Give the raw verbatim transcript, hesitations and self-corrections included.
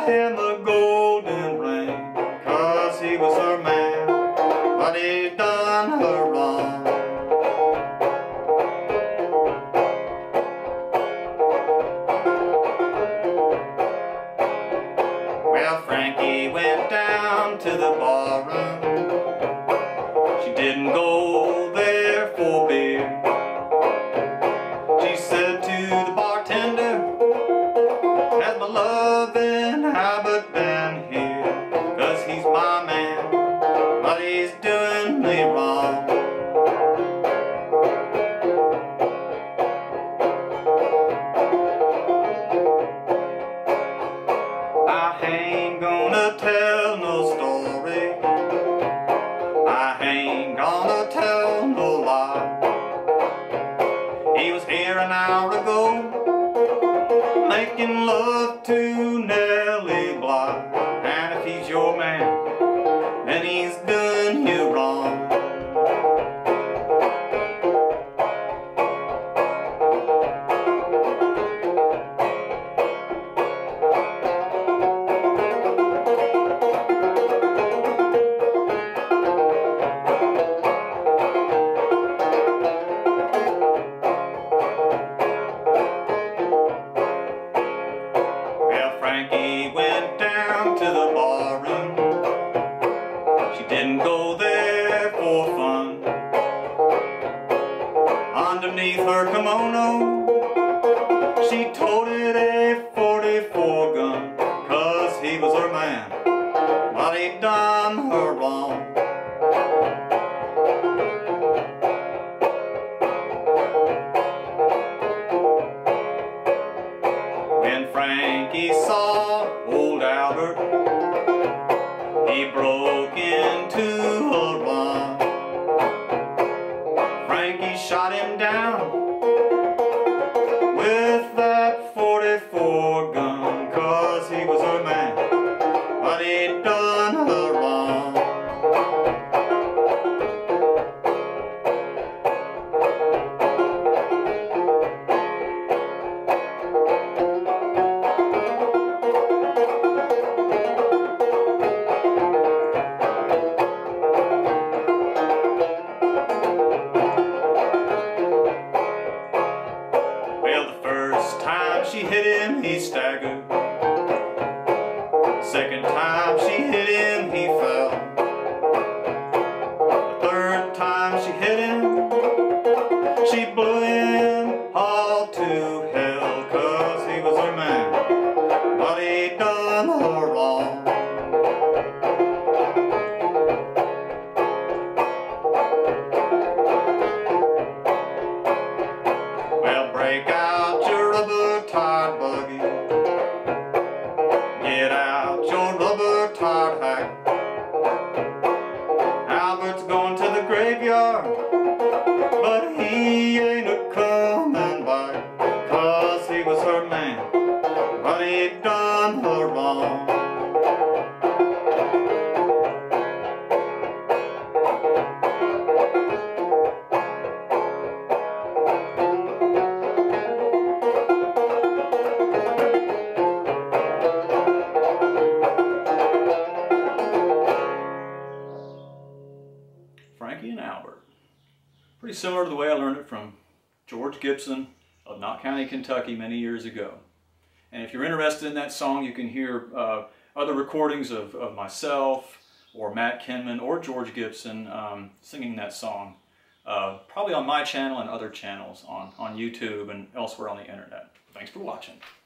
buy him a golden ring, 'cause he was her man, but he done her wrong. Well, Frankie went down to the barroom. She didn't go there for beer. She said to the bartender, "Has my loving habit been here? 'Cause he's my man, but he's doing me wrong." I ain't gonna tell no story, I ain't gonna tell no lie. He was here an hour ago, making love to Nellie Bly. And if he's your man, then he's done you wrong. Frankie went down to the barroom. She didn't go there for fun. Underneath her kimono, she toted a forty-four gun, 'cause he was her man, but he done her wrong. When Frankie saw old Albert, he broke into a run. Frankie shot him down with that forty-four gun, 'cause he was her man, but he done her wrong. She hit him, he staggered. Second time she hit him, he fell. The third time she hit him, she blew him all to hell, 'cause he was her man, but he done her wrong. Well, break out your rubber-tired buggy, get out your rubber-tired hack. Albert's going to the graveyard, but he ain't a-coming back, 'cause he was her man, but he done her wrong. Frankie and Albert. Pretty similar to the way I learned it from George Gibson of Knott County, Kentucky many years ago. And if you're interested in that song, you can hear uh, other recordings of, of myself or Matt Kinman or George Gibson um, singing that song, uh, probably on my channel and other channels on, on YouTube and elsewhere on the internet. Thanks for watching.